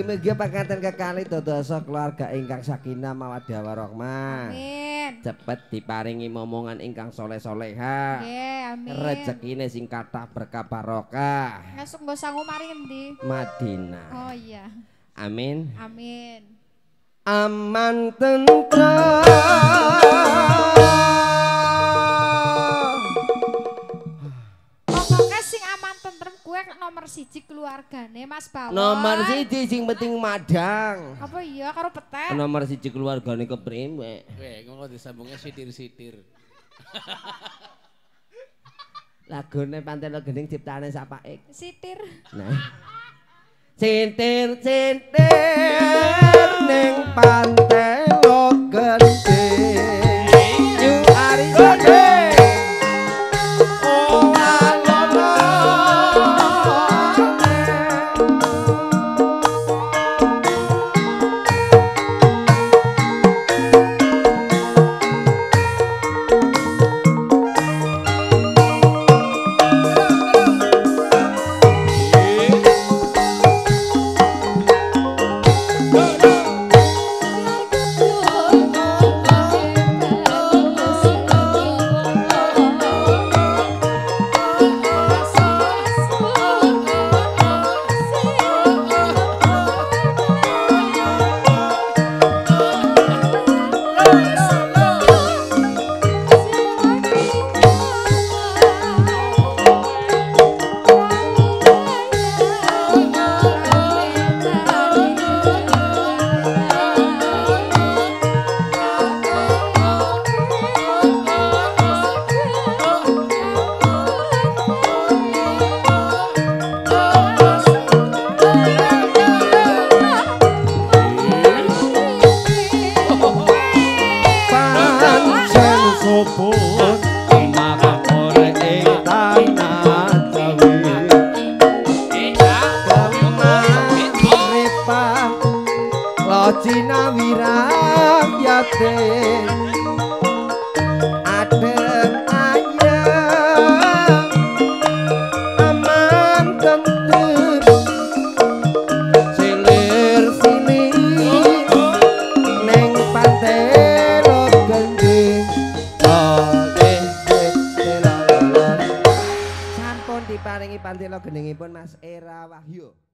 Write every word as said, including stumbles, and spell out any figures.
Mugi-mugi panganten kekalih dadosa keluarga ingkang sakinah mawaddah warahmah. Amin. Cepet diparingi momongan ingkang soleh-soleha. Nggih, amin. Rezekine sing kathah berkah barokah. Ngesuk nggo sangu mari endi? Madinah. Oh iya. Amin. Amin. Aman tentrem. Pokoknya sing aman tentrem kue nomor siji keluargane Mas Bawon. Nomor siji sing penting madang. Apa iya karo petek? Nomor siji keluargane kepriwe? Weh, ngono disambungnya sitir-sitir. Lagune Pantelo Gending ciptane Sapaik. Sitir. Nah. Sintir-sintir ning Pantelo Gending. Yu ari gede. Oh alono. Cina wirakyate adem ayem aman tentrem silir silir neng Pantelo Gending oleh sampun diparingi Pantelo Gendingipun Mas Era Wahyu.